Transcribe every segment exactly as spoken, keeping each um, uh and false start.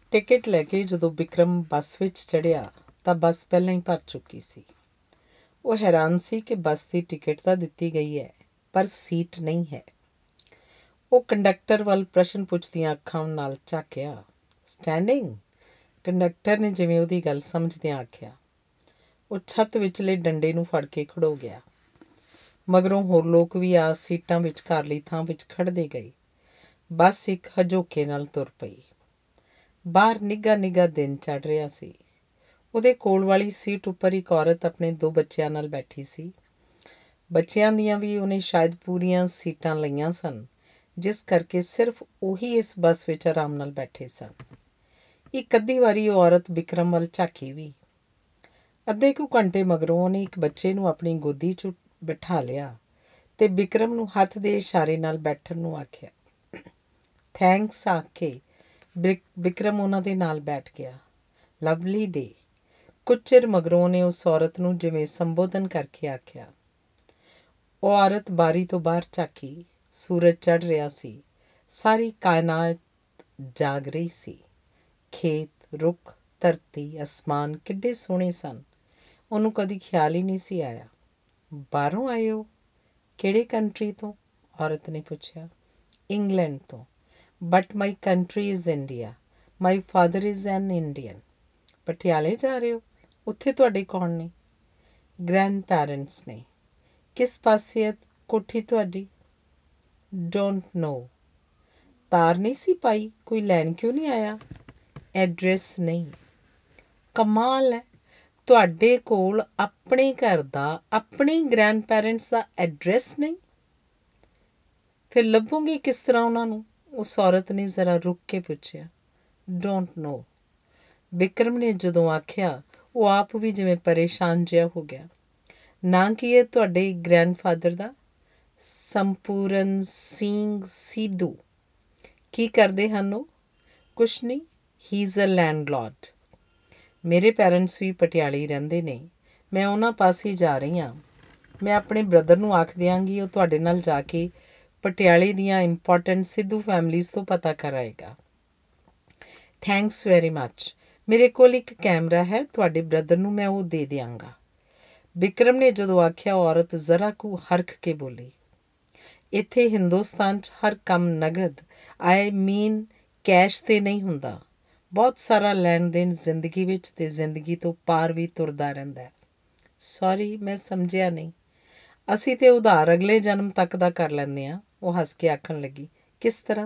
Ticket ਲੈ ਕੇ ਜਦੋਂ ਵਿਕਰਮ ਬੱਸ ਵਿੱਚ ਚੜ੍ਹਿਆ ਤਾਂ ਬੱਸ ਪਹਿਲਾਂ ਹੀ ਭਰ ਚੁੱਕੀ ਸੀ। ਉਹ ਹੈਰਾਨ ਸੀ ਕਿ ਬੱਸ ਦੀ ਟਿਕਟ ਤਾਂ ਦਿੱਤੀ ਗਈ ਹੈ, ਪਰ ਸੀਟ ਨਹੀਂ ਹੈ। ਉਹ ਕੰਡਕਟਰ ਵੱਲ ਪ੍ਰਸ਼ਨ ਪੁੱਛਦੀਆਂ ਅੱਖਾਂ ਨਾਲ ਝਾਕਿਆ। ਸਟੈਂਡਿੰਗ? ਕੰਡਕਟਰ ਨੇ ਜਿਵੇਂ ਉਹਦੀ ਗੱਲ ਸਮਝਦਿਆਂ ਆਖਿਆ। ਉਹ ਛੱਤ ਵਿਚਲੇ ਡੰਡੇ ਨੂੰ ਫੜ ਕੇ ਖੜੋ ਗਿਆ। ਮਗਰੋਂ ਹੋਰ ਲੋਕ ਵੀ ਆ ਸੀਟਾਂ ਵਿਚਕਾਰਲੀ ਥਾਂ ਵਿੱਚ ਖੜ੍ਹਦੇ ਗਏ। ਬੱਸ ਇੱਕ ਹਜੋਕੇ ਨਾਲ ਤੁਰ ਪਈ। ਬਾਹਰ ਨਿੱਘਾ ਨਿੱਘਾ ਦਿਨ ਚੜ੍ਹ ਰਿਹਾ ਸੀ। ਉਹਦੇ ਕੋਲ ਵਾਲੀ ਸੀਟ ਉੱਪਰ ਇੱਕ ਔਰਤ ਆਪਣੇ ਦੋ ਬੱਚਿਆਂ ਨਾਲ ਬੈਠੀ ਸੀ। ਬੱਚਿਆਂ ਦੀਆਂ ਵੀ ਉਹਨੇ ਸ਼ਾਇਦ ਪੂਰੀਆਂ ਸੀਟਾਂ ਲਈਆਂ ਸਨ, ਜਿਸ ਕਰਕੇ ਸਿਰਫ ਉਹੀ ਇਸ ਬੱਸ ਵਿੱਚ ਆਰਾਮ ਨਾਲ ਬੈਠੇ ਸਨ। ਇੱਕ ਅੱਧੀ ਵਾਰੀ ਉਹ ਔਰਤ ਵਿਕਰਮ ਵੱਲ ਝਾਕੀ ਵੀ। ਅੱਧੇ ਕੁ ਘੰਟੇ ਮਗਰੋਂ ਉਹਨੇ ਇੱਕ ਬੱਚੇ ਨੂੰ ਆਪਣੀ ਗੋਦੀ 'ਚ ਬਿਠਾ ਲਿਆ ਤੇ ਵਿਕਰਮ ਨੂੰ ਹੱਥ ਦੇ ਇਸ਼ਾਰੇ ਨਾਲ ਬੈਠਣ ਨੂੰ ਆਖਿਆ। ਥੈਂਕਸ ਆਖ ਕੇ ਵਿਕਰਮ ਉਹਨਾਂ ਦੇ ਨਾਲ ਬੈਠ ਗਿਆ। Lovely day. ਕੁਝ ਚਿਰ ਮਗਰੋਂ ਉਹਨੇ ਉਸ ਔਰਤ ਨੂੰ ਜਿਵੇਂ ਸੰਬੋਧਨ ਕਰਕੇ ਆਖਿਆ। ਉਹ ਔਰਤ ਬਾਰੀ ਤੋਂ ਬਾਹਰ ਝਾਕੀ। ਸੂਰਜ ਚੜ੍ਹ ਰਿਹਾ ਸੀ। ਸਾਰੀ ਕਾਇਨਾਤ ਜਾਗ ਰਹੀ ਸੀ। ਖੇਤ, ਰੁੱਖ, ਧਰਤੀ, ਅਸਮਾਨ ਕਿੱਡੇ ਸੋਹਣੇ ਸਨ। ਉਹਨੂੰ ਕਦੀ ਖਿਆਲ ਹੀ ਨਹੀਂ ਸੀ ਆਇਆ। ਬਾਹਰੋਂ ਆਏ ਹੋ? ਕਿਹੜੇ ਕੰਟਰੀ ਤੋਂ? ਔਰਤ ਨੇ ਪੁੱਛਿਆ। ਇੰਗਲੈਂਡ ਤੋਂ। But my country is India. My father is an Indian. ਪਟਿਆਲੇ ਜਾ ਰਹੇ ਹੋ? ਉੱਥੇ ਤੁਹਾਡੇ ਕੌਣ ਨੇ? ਗ੍ਰੈਂਡ ਪੈਰੈਂਟਸ ਨੇ। ਕਿਸ ਪਾਸੇ ਹੈ ਕੋਠੀ ਤੁਹਾਡੀ? Don't know. ਤਾਰ ਨਹੀਂ ਸੀ ਪਾਈ? ਕੋਈ ਲੈਣ ਕਿਉਂ ਨਹੀਂ ਆਇਆ? ਐਡਰੈਸ ਨਹੀਂ। ਕਮਾਲ ਹੈ, ਤੁਹਾਡੇ ਕੋਲ ਆਪਣੇ ਘਰ ਦਾ, ਆਪਣੇ ਗ੍ਰੈਂਡ ਪੈਰੈਂਟਸ ਦਾ ਐਡਰੈਸ ਨਹੀਂ? ਫਿਰ ਲੱਭੋਗੇ ਕਿਸ ਤਰ੍ਹਾਂ ਉਹਨਾਂ ਨੂੰ? ਉਸ ਔਰਤ ਨੇ ਜ਼ਰਾ ਰੁਕ ਕੇ ਪੁੱਛਿਆ। Don't know. ਵਿਕਰਮ ਨੇ ਜਦੋਂ ਆਖਿਆ, ਉਹ ਆਪ ਵੀ ਜਿਵੇਂ ਪਰੇਸ਼ਾਨ ਜਿਹਾ ਹੋ ਗਿਆ। ਨਾਂ ਕੀ ਹੈ ਤੁਹਾਡੇ ਗ੍ਰੈਂਡਫਾਦਰ ਦਾ? ਸੰਪੂਰਨ ਸਿੰਘ ਸਿੱਧੂ। ਕੀ ਕਰਦੇ ਹਨ ਉਹ? ਕੁਛ ਨਹੀਂ। He is a landlord. ਮੇਰੇ ਪੈਰੈਂਟਸ ਵੀ ਪਟਿਆਲੇ ਰਹਿੰਦੇ ਨੇ। ਮੈਂ ਉਹਨਾਂ ਪਾਸੇ ਜਾ ਰਹੀ ਹਾਂ। ਮੈਂ ਆਪਣੇ ਬ੍ਰਦਰ ਨੂੰ ਆਖ ਦਿਆਂਗੀ, ਉਹ ਤੁਹਾਡੇ ਨਾਲ ਜਾ ਕੇ ਪਟਿਆਲੇ ਦੀਆਂ ਇੰਪੋਰਟੈਂਟ ਸਿੱਧੂ ਫੈਮਲੀਜ਼ ਤੋਂ ਪਤਾ ਕਰਾਏਗਾ। Thanks very much. ਮੇਰੇ ਕੋਲ ਇੱਕ ਕੈਮਰਾ ਹੈ, ਤੁਹਾਡੇ ਬ੍ਰਦਰ ਨੂੰ ਮੈਂ ਉਹ ਦੇ ਦਿਆਂਗਾ। ਵਿਕਰਮ ਨੇ ਜਦੋਂ ਆਖਿਆ, ਔਰਤ ਜ਼ਰਾ ਕੁ ਹਰਖ ਕੇ ਬੋਲੀ। ਇੱਥੇ ਹਿੰਦੁਸਤਾਨ 'ਚ ਹਰ ਕੰਮ ਨਗਦ, ਆਈ ਮੀਨ ਕੈਸ਼ 'ਤੇ ਨਹੀਂ ਹੁੰਦਾ। ਬਹੁਤ ਸਾਰਾ ਲੈਣ ਦੇਣ ਜ਼ਿੰਦਗੀ ਵਿੱਚ ਅਤੇ ਜ਼ਿੰਦਗੀ ਤੋਂ ਪਾਰ ਵੀ ਤੁਰਦਾ ਰਹਿੰਦਾ। ਸੌਰੀ, ਮੈਂ ਸਮਝਿਆ ਨਹੀਂ। ਅਸੀਂ ਤਾਂ ਉਧਾਰ ਅਗਲੇ ਜਨਮ ਤੱਕ ਦਾ ਕਰ ਲੈਂਦੇ ਹਾਂ। ਉਹ ਹੱਸ ਕੇ ਆਖਣ ਲੱਗੀ। ਕਿਸ ਤਰ੍ਹਾਂ?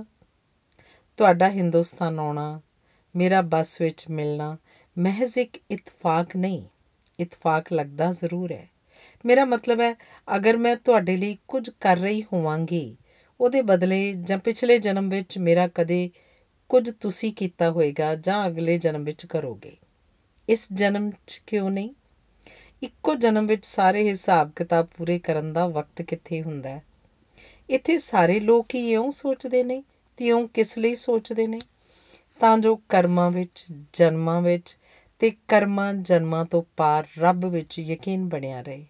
ਤੁਹਾਡਾ ਹਿੰਦੁਸਤਾਨ ਆਉਣਾ, ਮੇਰਾ ਬੱਸ ਵਿੱਚ ਮਿਲਣਾ ਮਹਿਜ਼ ਇੱਕ ਇਤਫਾਕ ਨਹੀਂ। ਇਤਫਾਕ ਲੱਗਦਾ ਜ਼ਰੂਰ ਹੈ। ਮੇਰਾ ਮਤਲਬ ਹੈ, ਅਗਰ ਮੈਂ ਤੁਹਾਡੇ ਲਈ ਕੁਝ ਕਰ ਰਹੀ ਹੋਵਾਂਗੀ, ਉਹਦੇ ਬਦਲੇ ਜਾਂ ਪਿਛਲੇ ਜਨਮ ਵਿੱਚ ਮੇਰਾ ਕਦੇ ਕੁਝ ਤੁਸੀਂ ਕੀਤਾ ਹੋਏਗਾ ਜਾਂ ਅਗਲੇ ਜਨਮ ਵਿੱਚ ਕਰੋਗੇ। ਇਸ ਜਨਮ 'ਚ ਕਿਉਂ ਨਹੀਂ? ਇੱਕੋ ਜਨਮ ਵਿੱਚ ਸਾਰੇ ਹਿਸਾਬ ਕਿਤਾਬ ਪੂਰੇ ਕਰਨ ਦਾ ਵਕਤ ਕਿੱਥੇ ਹੁੰਦਾ? ਇੱਥੇ ਸਾਰੇ ਲੋਕ ਹੀ ਇਉਂ ਸੋਚਦੇ ਨੇ ਅਤੇ ਇਉਂ ਕਿਸ ਲਈ ਸੋਚਦੇ ਨੇ? ਤਾਂ ਜੋ ਕਰਮਾਂ ਵਿੱਚ, ਜਨਮਾਂ ਵਿੱਚ ਅਤੇ ਕਰਮਾਂ ਜਨਮਾਂ ਤੋਂ ਪਾਰ ਰੱਬ ਵਿੱਚ ਯਕੀਨ ਬਣਿਆ ਰਹੇ।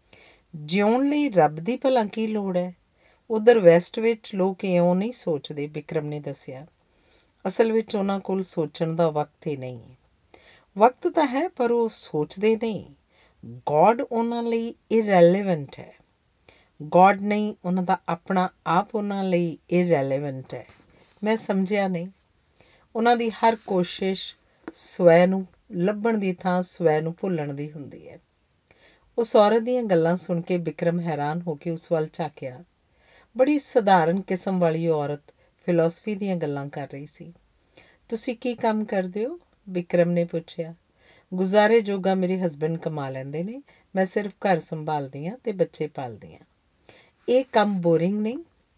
ਜਿਉਣ ਲਈ ਰੱਬ ਦੀ ਭਲਾ ਕੀ ਲੋੜ ਹੈ? ਉੱਧਰ ਵੈਸਟ ਵਿੱਚ ਲੋਕ ਇਉਂ ਨਹੀਂ ਸੋਚਦੇ, ਵਿਕਰਮ ਨੇ ਦੱਸਿਆ। ਅਸਲ ਵਿੱਚ ਉਹਨਾਂ ਕੋਲ ਸੋਚਣ ਦਾ ਵਕਤ ਹੀ ਨਹੀਂ ਹੈ। ਵਕਤ ਤਾਂ ਹੈ, ਪਰ ਉਹ ਸੋਚਦੇ ਨਹੀਂ। ਗੋਡ ਉਹਨਾਂ ਲਈ ਇਰੈਲੀਵੈਂਟ ਹੈ। ਗੋਡ ਨਹੀਂ, ਉਹਨਾਂ ਦਾ ਆਪਣਾ ਆਪ ਉਹਨਾਂ ਲਈ ਇਰੈਲੀਵੈਂਟ ਹੈ। ਮੈਂ ਸਮਝਿਆ ਨਹੀਂ। ਉਹਨਾਂ ਦੀ ਹਰ ਕੋਸ਼ਿਸ਼ ਸਵੈ ਨੂੰ ਲੱਭਣ ਦੀ ਥਾਂ ਸਵੈ ਨੂੰ ਭੁੱਲਣ ਦੀ ਹੁੰਦੀ ਹੈ। ਉਸ ਔਰਤ ਦੀਆਂ ਗੱਲਾਂ ਸੁਣ ਕੇ ਵਿਕਰਮ ਹੈਰਾਨ ਹੋ ਕੇ ਉਸ ਵੱਲ ਝਾਕਿਆ। ਬੜੀ ਸਧਾਰਨ ਕਿਸਮ ਵਾਲੀ ਔਰਤ ਫਿਲਾਸਫੀ ਦੀਆਂ ਗੱਲਾਂ ਕਰ ਰਹੀ ਸੀ। ਤੁਸੀਂ ਕੀ ਕੰਮ ਕਰਦੇ ਹੋ? ਵਿਕਰਮ ਨੇ ਪੁੱਛਿਆ। ਗੁਜ਼ਾਰੇ ਜੋਗਾ ਮੇਰੇ ਹਸਬੈਂਡ ਕਮਾ ਲੈਂਦੇ ਨੇ। ਮੈਂ ਸਿਰਫ ਘਰ ਸੰਭਾਲਦੀ ਹਾਂ ਅਤੇ ਬੱਚੇ ਪਾਲਦੀ ਹਾਂ। ਇਹ ਕੰਮ ਬੋਰਿੰਗ ਨਹੀਂ?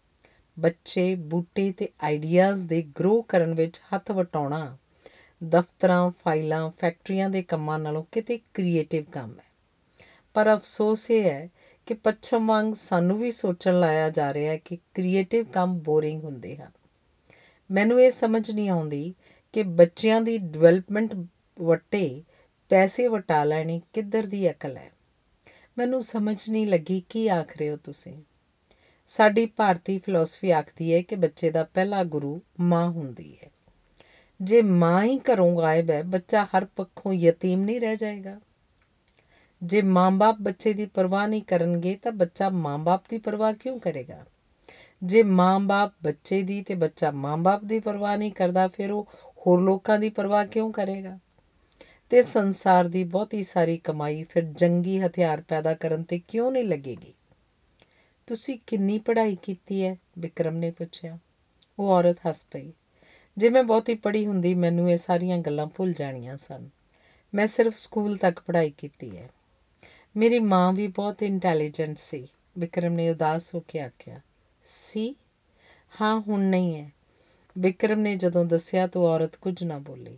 ਬੱਚੇ, ਬੂਟੇ ਅਤੇ ਆਈਡੀਆਜ਼ ਦੇ ਗਰੋ ਕਰਨ ਵਿੱਚ ਹੱਥ ਵਟਾਉਣਾ ਦਫ਼ਤਰਾਂ, ਫਾਈਲਾਂ, ਫੈਕਟਰੀਆਂ ਦੇ ਕੰਮਾਂ ਨਾਲੋਂ ਕਿਤੇ ਕ੍ਰੀਏਟਿਵ ਕੰਮ ਹੈ। ਪਰ ਅਫਸੋਸ ਇਹ ਹੈ ਕਿ ਪੱਛਮ ਵਾਂਗ ਸਾਨੂੰ ਵੀ ਸੋਚਣ ਲਾਇਆ ਜਾ ਰਿਹਾ ਹੈ ਕਿ ਕ੍ਰੀਏਟਿਵ ਕੰਮ ਬੋਰਿੰਗ ਹੁੰਦੇ ਹਨ। ਮੈਨੂੰ ਇਹ ਸਮਝ ਨਹੀਂ ਆਉਂਦੀ ਕਿ ਬੱਚਿਆਂ ਦੀ ਡਿਵੈਲਪਮੈਂਟ ਵੱਟੇ ਪੈਸੇ ਵਟਾ ਲੈਣੀ ਕਿੱਧਰ ਦੀ ਅਕਲ ਹੈ। ਮੈਨੂੰ ਸਮਝ ਨਹੀਂ ਲੱਗੀ ਕੀ ਆਖ ਰਹੇ ਹੋ ਤੁਸੀਂ। ਸਾਡੀ ਭਾਰਤੀ ਫਿਲਾਸਫੀ ਆਖਦੀ ਹੈ ਕਿ ਬੱਚੇ ਦਾ ਪਹਿਲਾ ਗੁਰੂ ਮਾਂ ਹੁੰਦੀ ਹੈ। ਜੇ ਮਾਂ ਹੀ ਘਰੋਂ ਗਾਇਬ ਹੈ, ਬੱਚਾ ਹਰ ਪੱਖੋਂ ਯਤੀਮ ਨਹੀਂ ਰਹਿ ਜਾਏਗਾ। ਜੇ ਮਾਂ ਬਾਪ ਬੱਚੇ ਦੀ ਪਰਵਾਹ ਨਹੀਂ ਕਰਨਗੇ ਤਾਂ ਬੱਚਾ ਮਾਂ ਬਾਪ ਦੀ ਪਰਵਾਹ ਕਿਉਂ ਕਰੇਗਾ? ਜੇ ਮਾਂ ਬਾਪ ਬੱਚੇ ਦੀ ਤੇ ਬੱਚਾ ਮਾਂ ਬਾਪ ਦੀ ਪਰਵਾਹ ਨਹੀਂ ਕਰਦਾ, ਫਿਰ ਉਹ ਹੋਰ ਲੋਕਾਂ ਦੀ ਪਰਵਾਹ ਕਿਉਂ ਕਰੇਗਾ? ਤੇ ਸੰਸਾਰ ਦੀ ਬਹੁਤੀ ਸਾਰੀ ਕਮਾਈ ਫਿਰ ਜੰਗੀ ਹਥਿਆਰ ਪੈਦਾ ਕਰਨ ਤੇ ਕਿਉਂ ਨਹੀਂ ਲੱਗੇਗੀ? ਤੁਸੀਂ ਕਿੰਨੀ ਪੜ੍ਹਾਈ ਕੀਤੀ ਹੈ? ਵਿਕਰਮ ਨੇ ਪੁੱਛਿਆ। ਉਹ ਔਰਤ ਹੱਸ ਪਈ। ਜੇ ਮੈਂ ਬਹੁਤੀ ਪੜ੍ਹੀ ਹੁੰਦੀ ਮੈਨੂੰ ਇਹ ਸਾਰੀਆਂ ਗੱਲਾਂ ਭੁੱਲ ਜਾਣੀਆਂ ਸਨ। ਮੈਂ ਸਿਰਫ ਸਕੂਲ ਤੱਕ ਪੜ੍ਹਾਈ ਕੀਤੀ ਹੈ। ਮੇਰੀ ਮਾਂ ਵੀ ਬਹੁਤ ਇੰਟੈਲੀਜੈਂਟ ਸੀ, ਵਿਕਰਮ ਨੇ ਉਦਾਸ ਹੋ ਕੇ ਆਖਿਆ। ਸੀ? ਹਾਂ, ਹੁਣ ਨਹੀਂ ਹੈ। ਵਿਕਰਮ ਨੇ ਜਦੋਂ ਦੱਸਿਆ ਤਾਂ ਔਰਤ ਕੁਝ ਨਾ ਬੋਲੀ।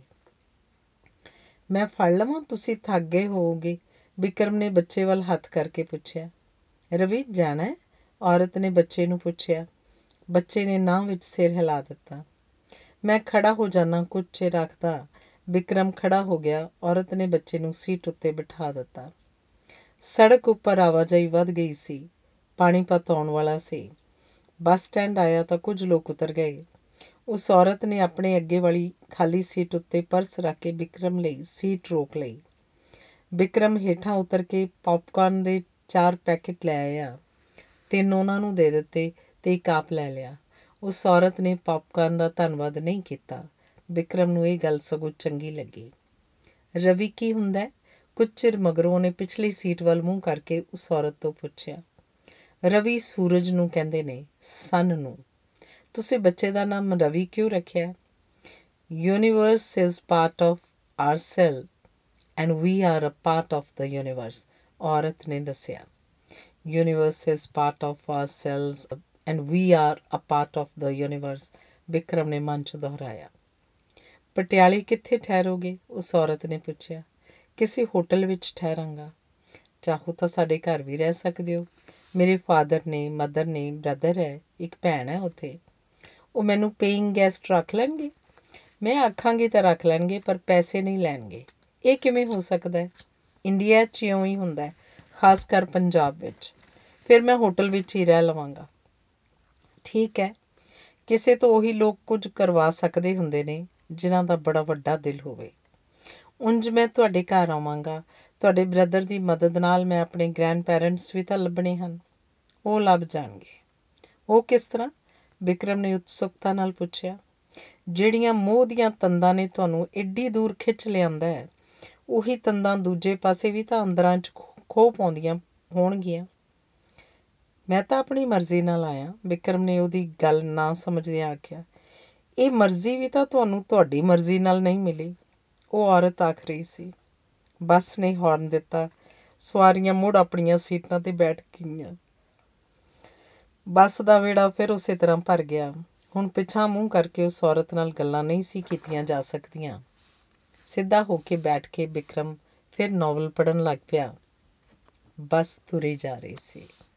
ਮੈਂ ਫੜ ਲਵਾਂ, ਤੁਸੀਂ ਥੱਕ ਗਏ ਹੋਵੋਗੇ, ਵਿਕਰਮ ਨੇ ਬੱਚੇ ਵੱਲ ਹੱਥ ਕਰਕੇ ਪੁੱਛਿਆ। ਰਵੀ, ਜਾਣਾ ਹੈ? ਔਰਤ ਨੇ ਬੱਚੇ ਨੂੰ ਪੁੱਛਿਆ। ਬੱਚੇ ਨੇ ਨਾਂਹ ਵਿੱਚ ਸਿਰ ਹਿਲਾ ਦਿੱਤਾ। ਮੈਂ ਖੜਾ ਹੋ ਜਾਣਾ, ਕੁਝ ਚਿਰ ਆਖਦਾ ਵਿਕਰਮ ਖੜਾ ਹੋ ਗਿਆ। ਔਰਤ ਨੇ ਬੱਚੇ ਨੂੰ ਸੀਟ ਉੱਤੇ ਬਿਠਾ ਦਿੱਤਾ। ਸੜਕ ਉੱਪਰ ਆਵਾਜਾਈ ਵੱਧ ਗਈ ਸੀ। ਪਾਣੀਪਤ ਆਉਣ ਵਾਲਾ ਸੀ। ਬੱਸ ਸਟੈਂਡ ਆਇਆ ਤਾਂ ਕੁਝ ਲੋਕ ਉਤਰ ਗਏ। ਉਸ ਔਰਤ ਨੇ ਆਪਣੇ ਅੱਗੇ ਵਾਲੀ ਖਾਲੀ ਸੀਟ ਉੱਤੇ ਪਰਸ ਰੱਖ ਕੇ ਵਿਕਰਮ ਲਈ ਸੀਟ ਰੋਕ ਲਈ। ਵਿਕਰਮ ਹੇਠਾਂ ਉਤਰ ਕੇ ਪੌਪਕਾਰਨ ਦੇ ਚਾਰ ਪੈਕੇਟ ਲੈ ਆਇਆ। ਤਿੰਨ ਉਹਨਾਂ ਨੂੰ ਦੇ ਦਿੱਤੇ ਤੇ ਇੱਕ ਆਪ ਲੈ ਲਿਆ। ਉਸ ਔਰਤ ਨੇ ਪੌਪਕਾਰਨ ਦਾ ਧੰਨਵਾਦ ਨਹੀਂ ਕੀਤਾ। ਵਿਕਰਮ ਨੂੰ ਇਹ ਗੱਲ ਸਗੋਂ ਚੰਗੀ ਲੱਗੀ। ਰਵੀ ਕੀ ਹੁੰਦਾ? ਕੁਝ ਚਿਰ ਮਗਰੋਂ ਉਹਨੇ ਪਿਛਲੀ ਸੀਟ ਵੱਲ ਮੂੰਹ ਕਰਕੇ ਉਸ ਔਰਤ ਤੋਂ ਪੁੱਛਿਆ। ਰਵੀ ਸੂਰਜ ਨੂੰ ਕਹਿੰਦੇ ਨੇ, ਸਨ ਨੂੰ। ਤੁਸੀਂ ਬੱਚੇ ਦਾ ਨਾਮ ਰਵੀ ਕਿਉਂ ਰੱਖਿਆ? Universe is part of our cell and we are a part of the universe, ਔਰਤ ਨੇ ਦੱਸਿਆ। Universe is part of our cells and we are a part of the universe, Vikram ਨੇ ਮਨ 'ਚ ਦੁਹਰਾਇਆ। ਪਟਿਆਲੇ ਕਿੱਥੇ ਠਹਿਰੋਗੇ? ਉਸ ਔਰਤ ਨੇ ਪੁੱਛਿਆ। ਕਿਸੇ ਹੋਟਲ ਵਿੱਚ ਠਹਿਰਾਂਗਾ। ਚਾਹੋ ਤਾਂ ਸਾਡੇ ਘਰ ਵੀ ਰਹਿ ਸਕਦੇ ਹੋ। ਮੇਰੇ ਫਾਦਰ ਨੇ, ਮਦਰ ਨੇ, ਬ੍ਰਦਰ ਹੈ, ਇੱਕ ਭੈਣ ਹੈ ਉੱਥੇ। ਉਹ ਮੈਨੂੰ ਪੇਇੰਗ ਗੈਸਟ ਰੱਖ ਲੈਣਗੇ? ਮੈਂ ਆਖਾਂਗੀ ਤਾਂ ਰੱਖ ਲੈਣਗੇ, ਪਰ ਪੈਸੇ ਨਹੀਂ ਲੈਣਗੇ। ਇਹ ਕਿਵੇਂ ਹੋ ਸਕਦਾ ਹੈ? ਇੰਡੀਆ 'ਚ ਇਉਂ ਹੀ ਹੁੰਦਾ ਹੈ, ਖਾਸ ਕਰ ਪੰਜਾਬ ਵਿੱਚ। ਫਿਰ ਮੈਂ ਹੋਟਲ ਵਿੱਚ ਹੀ ਰਹਿ ਲਵਾਂਗਾ। ਠੀਕ ਹੈ, ਕਿਸੇ ਤੋਂ ਉਹੀ ਲੋਕ ਕੁਝ ਕਰਵਾ ਸਕਦੇ ਹੁੰਦੇ ਨੇ ਜਿਨ੍ਹਾਂ ਦਾ ਬੜਾ ਵੱਡਾ ਦਿਲ ਹੋਵੇ। ਉਂਝ ਮੈਂ ਤੁਹਾਡੇ ਘਰ ਆਵਾਂਗਾ। ਤੁਹਾਡੇ ਬ੍ਰਦਰ ਦੀ ਮਦਦ ਨਾਲ ਮੈਂ ਆਪਣੇ ਗ੍ਰੈਂਡ ਪੈਰੈਂਟਸ ਵੀ ਤਾਂ ਲੱਭਣੇ ਹਨ। ਉਹ ਲੱਭ ਜਾਣਗੇ। ਉਹ ਕਿਸ ਤਰ੍ਹਾਂ? ਵਿਕਰਮ ਨੇ ਉਤਸੁਕਤਾ ਨਾਲ ਪੁੱਛਿਆ। ਜਿਹੜੀਆਂ ਮੋਹ ਦੀਆਂ ਤੰਦਾਂ ਨੇ ਤੁਹਾਨੂੰ ਏਡੀ ਦੂਰ ਖਿੱਚ ਲਿਆਂਦਾ ਹੈ, ਉਹੀ ਤੰਦਾਂ ਦੂਜੇ ਪਾਸੇ ਵੀ ਤਾਂ ਅੰਦਰਾਂ 'ਚ ਖੋਹ ਪਾਉਂਦੀਆਂ ਹੋਣਗੀਆਂ। ਮੈਂ ਤਾਂ ਆਪਣੀ ਮਰਜ਼ੀ ਨਾਲ ਆਇਆ, ਵਿਕਰਮ ਨੇ ਉਹਦੀ ਗੱਲ ਨਾ ਸਮਝਦਿਆਂ ਆਖਿਆ। ਇਹ ਮਰਜ਼ੀ ਵੀ ਤਾਂ ਤੁਹਾਨੂੰ ਤੁਹਾਡੀ ਮਰਜ਼ੀ ਨਾਲ ਨਹੀਂ ਮਿਲੀ, ਉਹ ਔਰਤ ਆਖ ਰਹੀ ਸੀ। ਬੱਸ ਨੇ ਹੌਰਨ ਦਿੱਤਾ। ਸਵਾਰੀਆਂ ਮੁੜ ਆਪਣੀਆਂ ਸੀਟਾਂ 'ਤੇ ਬੈਠ ਗਈਆਂ। ਬੱਸ ਦਾ ਵਿਹੜਾ ਫਿਰ ਉਸੇ ਤਰ੍ਹਾਂ ਭਰ ਗਿਆ। ਹੁਣ ਪਿਛਾਂਹ ਮੂੰਹ ਕਰਕੇ ਉਸ ਔਰਤ ਨਾਲ ਗੱਲਾਂ ਨਹੀਂ ਸੀ ਕੀਤੀਆਂ ਜਾ ਸਕਦੀਆਂ। ਸਿੱਧਾ ਹੋ ਕੇ ਬੈਠ ਕੇ ਵਿਕਰਮ ਫਿਰ ਨਾਵਲ ਪੜ੍ਹਨ ਲੱਗ ਪਿਆ। ਬੱਸ ਤੁਰੀ ਜਾ ਰਹੀ ਸੀ।